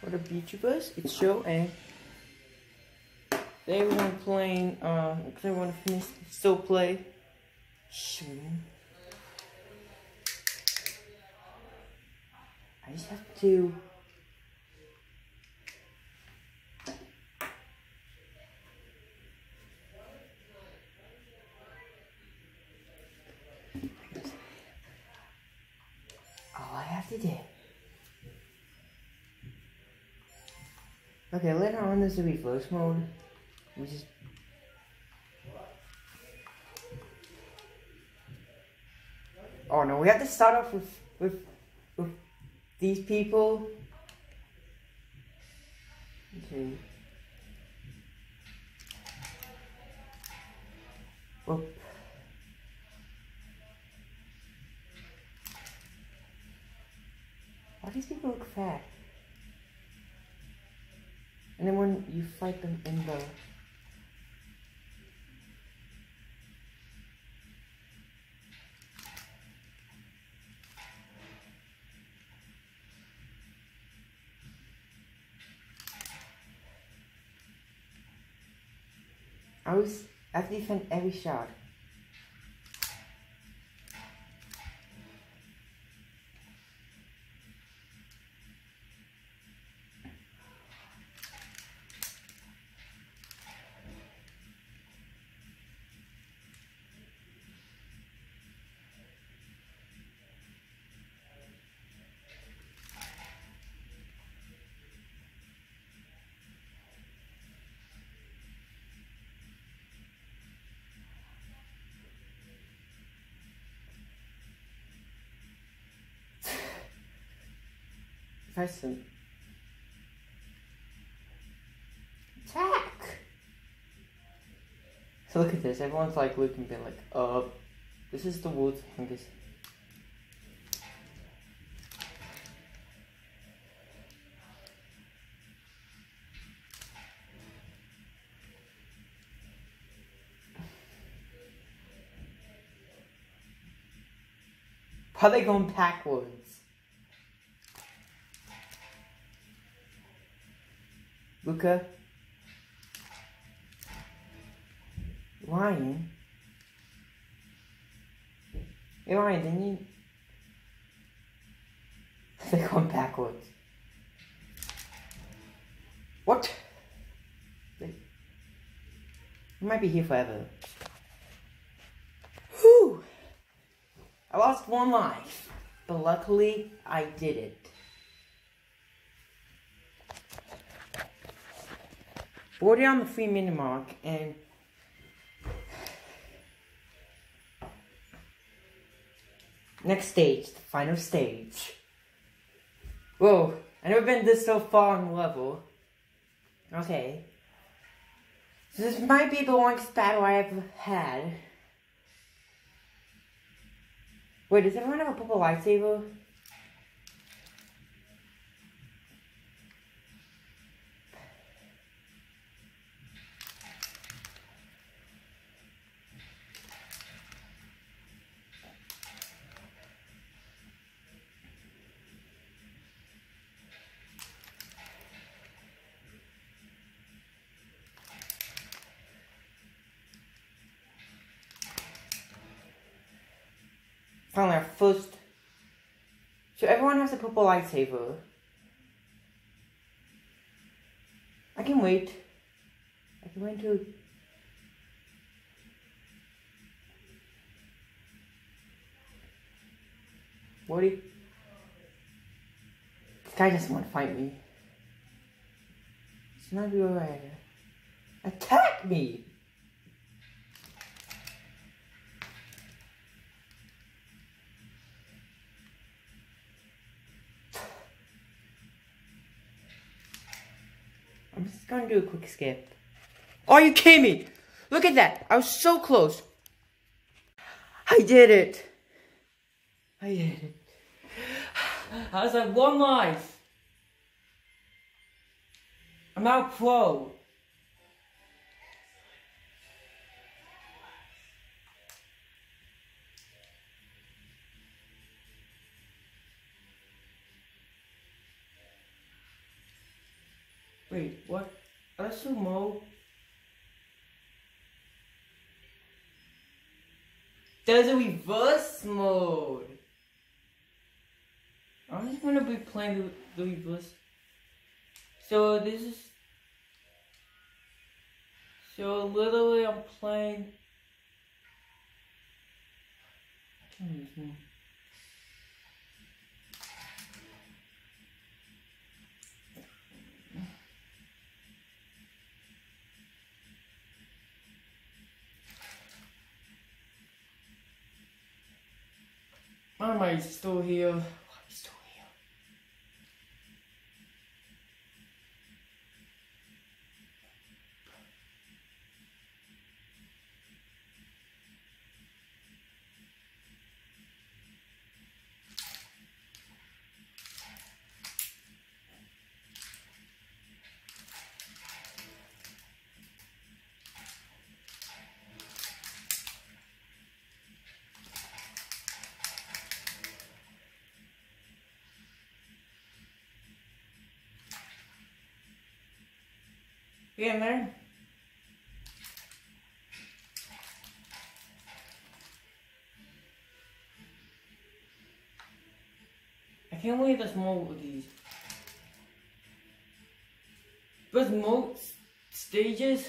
for the YouTubers. It's Joe and they want playing because I want to finish still play shooting. I just have to all I have to do. Okay, later on there's a reverse mode, which is oh no, we have to start off with these people. Okay. Whoop. Why do these people look fat? And then when you fight them in the I have to defend every shot. Person. Attack! So look at this, everyone's like looking a bit like, this is the world's youngest. Why are they going backwards? Luca, Ryan, hey Ryan, didn't you? They're going backwards. What? They might be here forever. Whew! I lost one life, but luckily I did it. We're already on the 3-minute mark, and next stage, the final stage. Whoa, I've never been this so far on the level. Okay. So this might be the longest battle I ever had. Wait, does everyone have a purple lightsaber? Finally, our first. So everyone has a purple lightsaber. I can wait. I can wait to. Woody. This guy doesn't want to fight me. It's not real right. Attack me! I'm just gonna do a quick skip. Are you kidding me? Look at that! I was so close. I did it. I did it. I was like one life. I'm out pro. Wait, what? That's sumo. There's a reverse mode. I'm just gonna be playing the reverse. So this is. So literally, I'm playing. Why am I still here? Why am I still here? Yeah, man. I can't believe there's more of these. There's more stages.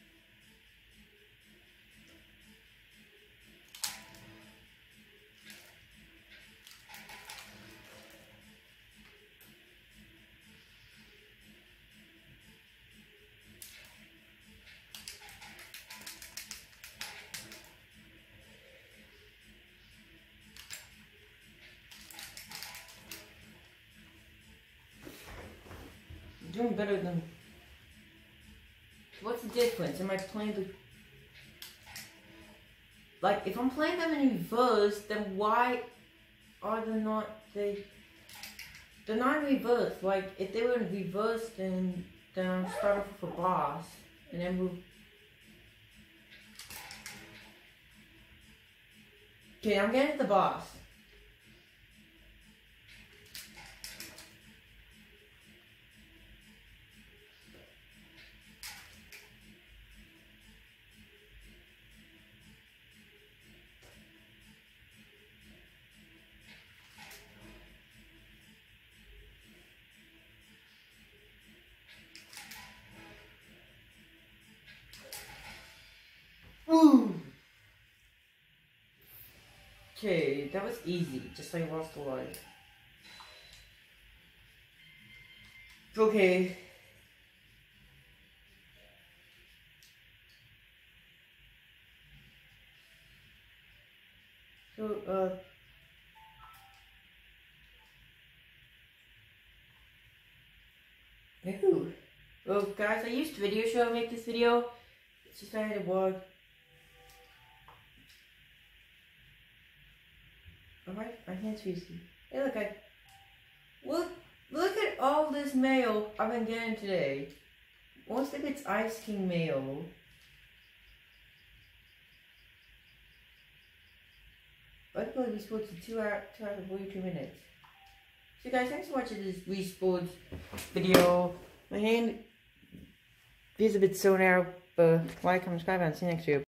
Doing better than. What's the difference? Am I playing the. Like, if I'm playing them in reverse, then why are they not. They're not in reverse. Like, if they were in reverse, then I'll start off with a boss. And then we'll. Okay, I'm getting to the boss. Ooh. Okay, that was easy. Just like lost a life. Okay. So, Ooh. Well, guys, I used Video Show to make this video. It's just I had to work. Alright, my hand's freezing. Hey, look at all this mail I've been getting today. Most of it's Ice King mail. Luckily, we spoke to 2 hours and 42 minutes. So guys, thanks for watching this Wii Sports video. My hand feels a bit sore now, but like, comment, subscribe, and see you next video.